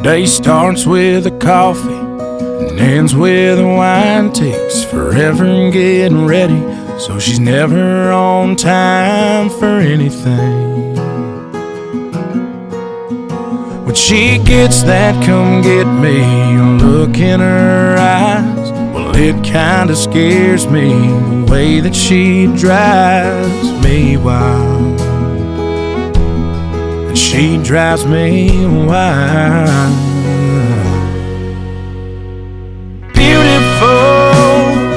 Day starts with a coffee and ends with a wine. Takes forever in getting ready, so she's never on time for anything. When she gets that come get me look in her eyes, well, it kinda scares me the way that she drives me wild. And she drives me wild. Beautiful,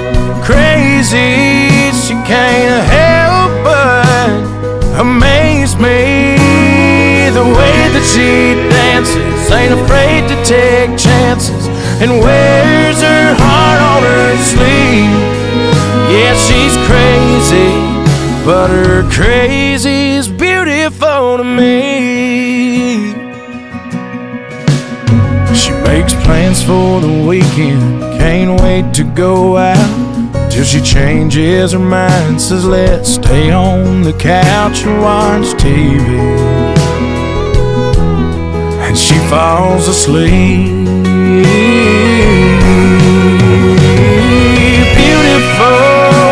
crazy, she can't help but amaze me. The way that she dances, ain't afraid to take chances, and wears her heart on her sleeve. Yeah, she's crazy, but her crazy's beautiful to me. She makes plans for the weekend, can't wait to go out, till she changes her mind, says let's stay on the couch and watch TV. And she falls asleep. Beautiful,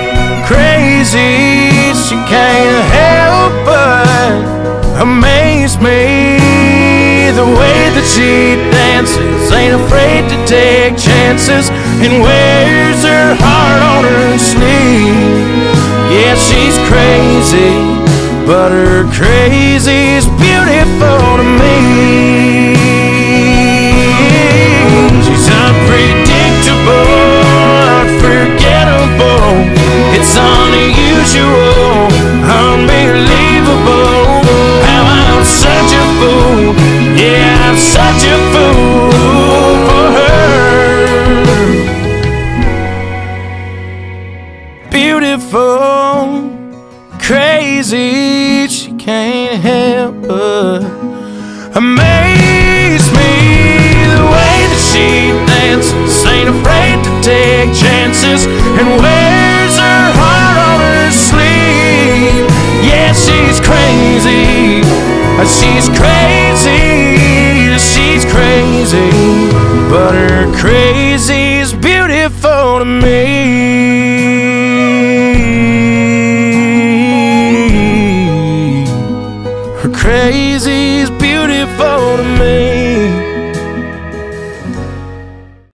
crazy, she can't help but amaze me. The way that she dances, ain't afraid to take chances, and wears her heart on her sleeve. Yeah, she's crazy, but her crazy's beautiful to me. She's unpredictable, unforgettable, it's unusual, unbelievable. How I'm such a fool, yeah, I'm such a fool for her. Beautiful, crazy, she can't help but amaze me. The way that she dances, ain't afraid to take chances, and wears her heart on her sleeve. Yeah, she's crazy, she's crazy, she's crazy, but her crazy's beautiful to me.